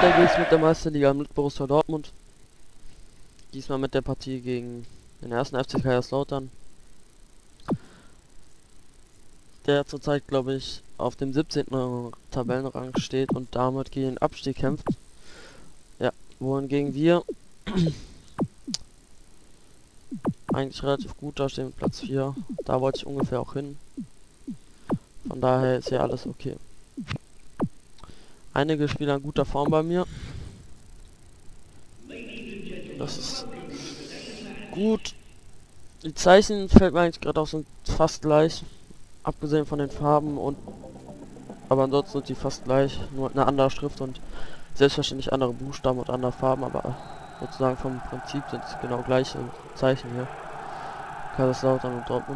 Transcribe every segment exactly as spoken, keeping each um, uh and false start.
Weiter geht's mit der Meisterliga mit Borussia Dortmund. Diesmal mit der Partie gegen den ersten F C Kaiserslautern, der zurzeit, glaube ich, auf dem siebzehnten Tabellenrang steht und damit gegen den Abstieg kämpft. Ja, wohingegen wir eigentlich relativ gut da stehen mit Platz vier. Da wollte ich ungefähr auch hin. Von daher ist ja alles okay. Einige Spieler in guter Form bei mir. Das ist gut. Die Zeichen fällt mir eigentlich gerade auf, sind fast gleich. Abgesehen von den Farben und aber ansonsten sind die fast gleich, nur eine andere Schrift und selbstverständlich andere Buchstaben und andere Farben, aber sozusagen vom Prinzip sind es genau gleiche Zeichen hier. Kaiserslautern und Dortmund.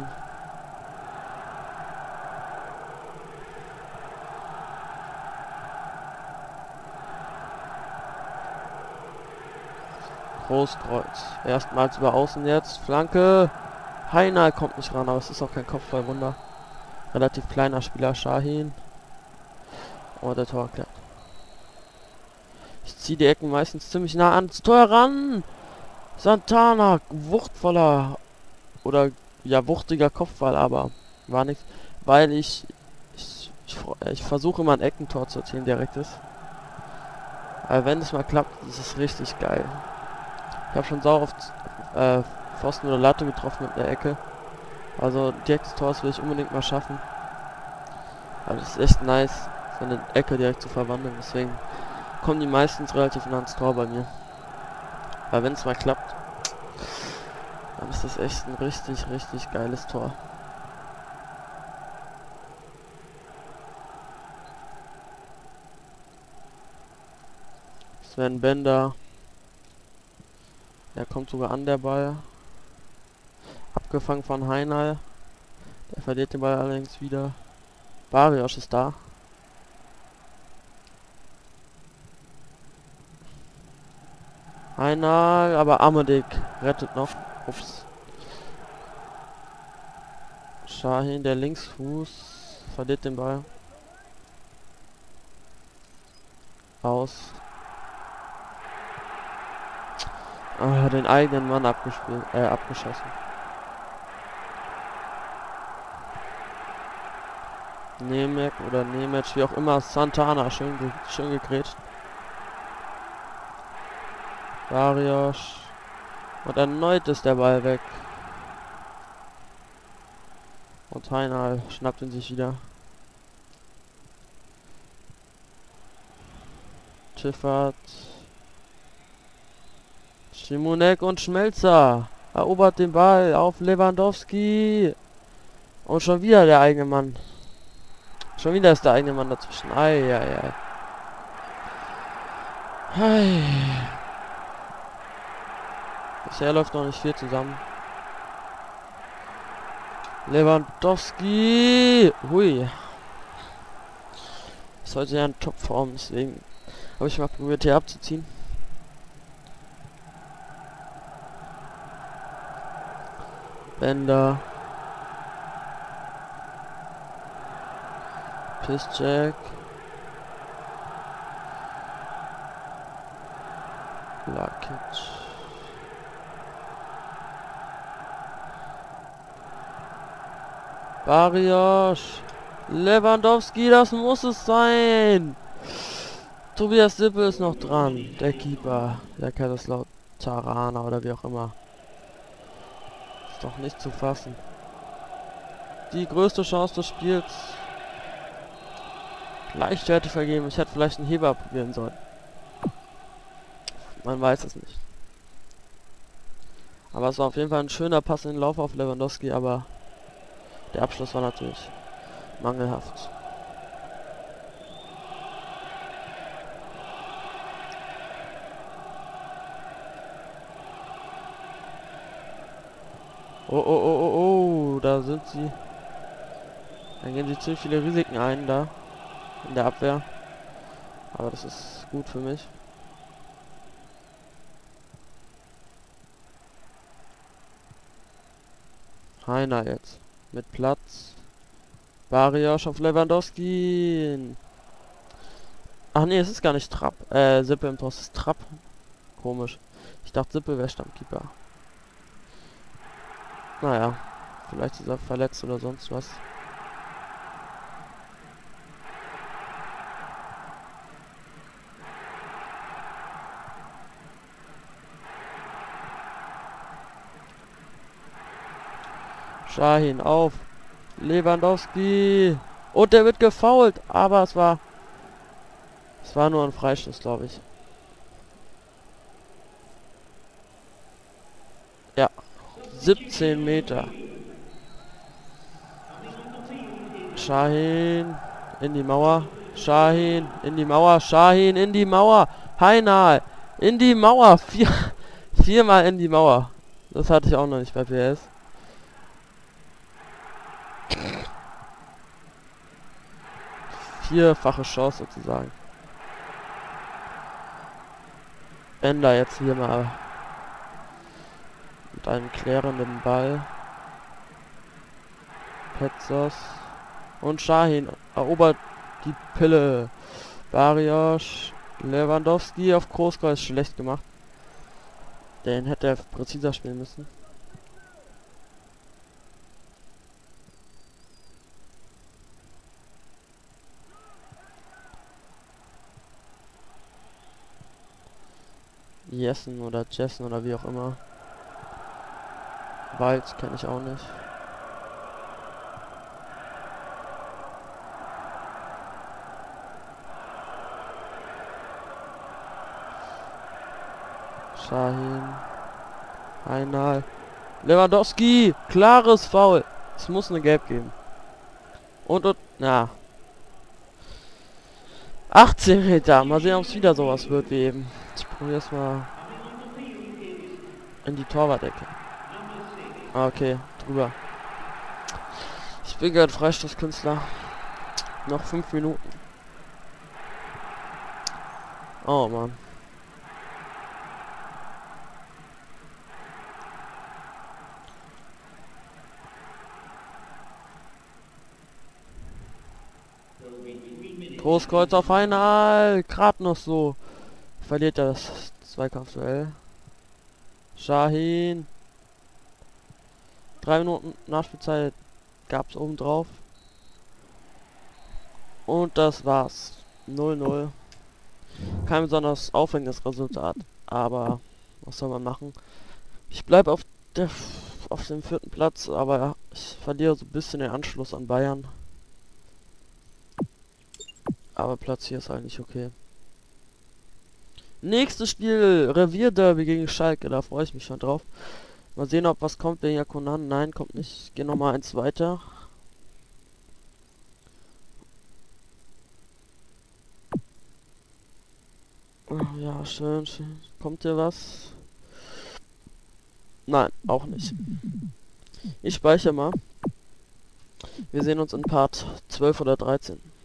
Großkreuz. Erstmals über außen jetzt. Flanke. Heiner kommt nicht ran, aber es ist auch kein Kopfballwunder. Relativ kleiner Spieler, Shahin. Oh, der Tor erklärt. Ich ziehe die Ecken meistens ziemlich nah ans Tor ran. Santana, wuchtvoller oder ja wuchtiger Kopfball, aber war nichts, weil ich ich, ich, ich versuche immer ein Eckentor zu erzielen, direktes. Aber wenn es mal klappt, ist es richtig geil. Ich habe schon sau oft äh, Pfosten oder Latte getroffen mit der Ecke. Also direktes Tor will ich unbedingt mal schaffen. Aber es ist echt nice, so eine Ecke direkt zu verwandeln. Deswegen kommen die meistens relativ nah ans Tor bei mir. Aber wenn es mal klappt, dann ist das echt ein richtig, richtig geiles Tor. Sven Bender. Der kommt sogar an, der Ball. Abgefangen von Heinal. Der verliert den Ball allerdings wieder. Barrios ist da. Heinal, aber Amedik rettet noch. Ups. Shahin, der Linksfuß, verliert den Ball. Aus. Ah, den eigenen Mann abgespielt, äh, abgeschossen. Nemec oder Nemec, wie auch immer, Santana, schön, ge schön gegrätscht. Barrios. Und erneut ist der Ball weg. Und Heinal schnappt ihn sich wieder. Schiffert. Schimonek und Schmelzer erobert den Ball auf Lewandowski. Und schon wieder der eigene Mann. Schon wieder ist der eigene Mann dazwischen. Ei, ei, ei. Ei. Bisher läuft noch nicht viel zusammen. Lewandowski. Hui. Ist heute ja in Topform, deswegen habe ich mal probiert hier abzuziehen. Bender. Piszczek. Lakic. Barrios. Lewandowski, das muss es sein. Tobias Sippel ist noch dran. Der Keeper. Der Kaiserslauteraner oder wie auch immer. Ist doch nicht zu fassen. Die größte Chance des Spiels. Leichtwerte vergeben. Ich hätte vielleicht einen Heber probieren sollen. Man weiß es nicht. Aber es war auf jeden Fall ein schöner Pass in den Lauf auf Lewandowski, aber der Abschluss war natürlich mangelhaft. Oh, oh, oh, oh, oh, da sind sie. Dann gehen sie ziemlich viele Risiken ein da in der Abwehr. Aber das ist gut für mich. Heiner jetzt. Mit Platz. Barrios auf Lewandowski. Ach nee, es ist gar nicht Trapp. Äh, Sippe im Tor, es ist Trapp. Komisch. Ich dachte, Sippe wäre Stammkeeper. Naja, vielleicht ist er verletzt oder sonst was. Shahin auf. Lewandowski. Und der wird gefoult. Aber es war... Es war nur ein Freistoß, glaube ich. Ja. siebzehn Meter. Shahin in die Mauer. Shahin in die Mauer. Shahin in die Mauer. Heinal in die Mauer. Vier, viermal in die Mauer. Das hatte ich auch noch nicht bei P S. Vierfache Chance sozusagen. Ender jetzt hier mal mit einem klärenden Ball. Petzos und Shahin erobert die Pille. Barrios, Lewandowski auf Großkreuz schlecht gemacht. Den hätte er präziser spielen müssen. Jessen oder Jessen oder wie auch immer. Wald kenne ich auch nicht. Shahin. Heinal. Lewandowski. Klares Foul. Es muss eine Gelb geben. Und, und, na. achtzehn Meter. Mal sehen, ob es wieder sowas wird wie eben. Ich probiere es mal in die Torwart-Ecke. Ah, okay. Drüber. Ich bin gerade Freistoßkünstler. Noch fünf Minuten. Oh, Mann. Großkreuz auf Heinal. Gerade noch so. Verliert er das Zweikampfduell. Shahin. Drei Minuten Nachspielzeit gab es oben drauf. Und das war's. null null. Kein besonders aufregendes Resultat. Aber was soll man machen? Ich bleibe auf der auf dem vierten Platz, aber ich verliere so ein bisschen den Anschluss an Bayern. Aber Platz hier ist eigentlich okay. Nächstes Spiel, Revierderby gegen Schalke, da freue ich mich schon drauf. Mal sehen, ob was kommt wegen Jakunan. Nein, kommt nicht. Ich gehe nochmal eins weiter. Ja, schön, schön. Kommt hier was? Nein, auch nicht. Ich speichere mal. Wir sehen uns in Part zwölf oder dreizehn.